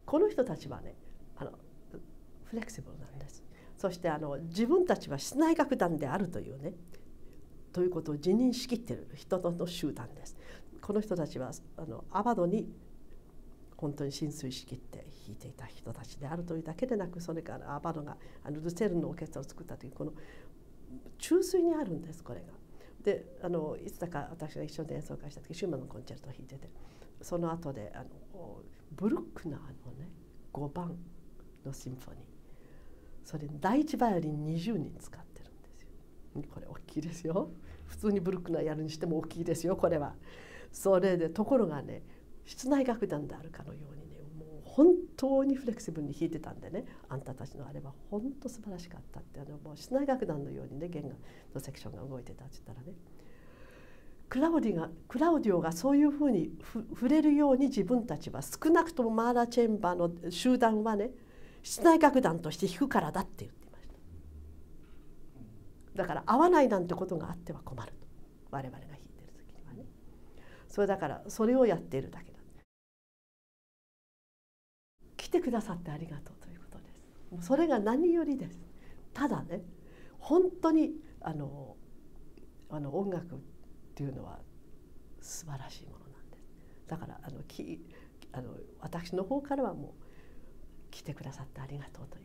この人たちはねフレキシブルなんです。そして自分たちは室内楽団であるというねということを自認しきっている人の集団です。この人たちはアバドに本当に浸水しきって弾いていた人たちであるというだけでなく、それからアバドがルセルンのオーケストラを作ったというこの中枢にあるんです、これが。でいつだか私が一緒に演奏会した時シューマンのコンチェルトを弾いてて、その後でブルックナーのね5番のシンフォニー、それ第一バイオリン20人使ってるんですよ。これ大きいですよ。普通にブルックナーやるにしても大きいですよ、これは。それでところがね、室内楽団であるかのようにね、もう本当にフレキシブルに弾いてたんでね、あんたたちのあれは本当素晴らしかったって、もう室内楽団のようにね弦楽のセクションが動いてたって言ったらね、クラウディオがそういうふうに触れるように自分たちは少なくともマーラチェンバーの集団はね室内楽団として弾くからだって言っていました。だから合わないなんてことがあっては困ると、我々が弾いてる時にはね。それだからそれをやっているだけだ。来てくださってありがとうということです。もうそれが何よりです。ただね、本当に音楽っていうのは素晴らしいものなんです。だから私の方からはもう来てくださってありがとうと